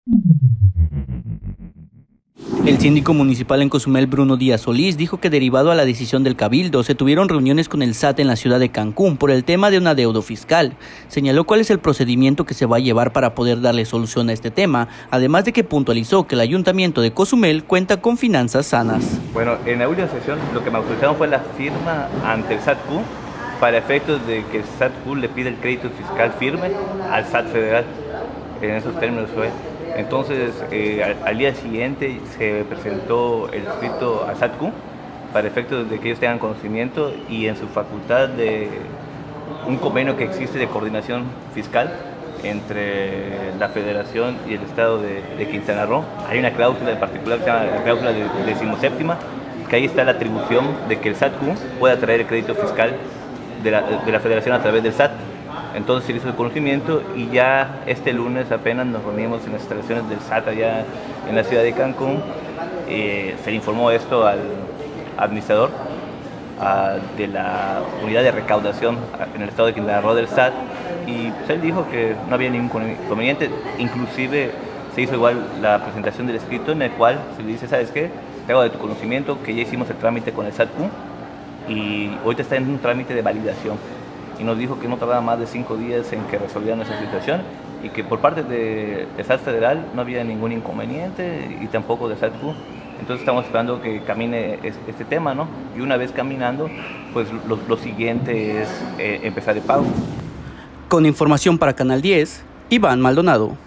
El síndico municipal en Cozumel, Bruno Díaz Solís, dijo que derivado a la decisión del Cabildo, se tuvieron reuniones con el SAT en la ciudad de Cancún por el tema de un adeudo fiscal. Señaló cuál es el procedimiento que se va a llevar para poder darle solución a este tema, además de que puntualizó que el Ayuntamiento de Cozumel cuenta con finanzas sanas. Bueno, en la última sesión lo que me autorizaron fue la firma ante el SAT-Q para efectos de que el SAT-Q le pide el crédito fiscal firme al SAT federal. En esos términos fue. Entonces, al día siguiente se presentó el escrito a SAT-Q para efectos de que ellos tengan conocimiento y en su facultad de un convenio que existe de coordinación fiscal entre la Federación y el Estado de Quintana Roo. Hay una cláusula en particular que se llama la cláusula de 17ª, que ahí está la atribución de que el SAT-Q pueda traer el crédito fiscal de la Federación a través del SAT. Entonces se hizo el conocimiento y ya este lunes apenas nos reunimos en las instalaciones del SAT allá en la ciudad de Cancún. Se le informó esto al administrador de la unidad de recaudación en el estado de Quintana Roo del SAT y pues él dijo que no había ningún inconveniente. Inclusive se hizo igual la presentación del escrito en el cual se le dice, ¿sabes qué? Te hago de tu conocimiento que ya hicimos el trámite con el SAT-Q y ahorita está en un trámite de validación. Y nos dijo que no tardaba más de 5 días en que resolvieran esa situación y que por parte del SAT federal no había ningún inconveniente y tampoco de SAT-Q. Entonces estamos esperando que camine este tema, ¿no? Y una vez caminando, pues lo siguiente es empezar el pago. Con información para Canal 10, Iván Maldonado.